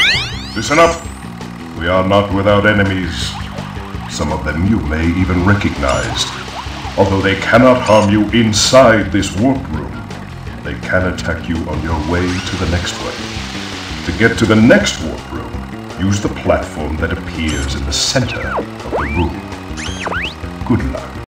Listen up! We are not without enemies. Some of them you may even recognize. Although they cannot harm you inside this warp room, they can attack you on your way to the next one. To get to the next warp room, use the platform that appears in the center of the room. Good luck.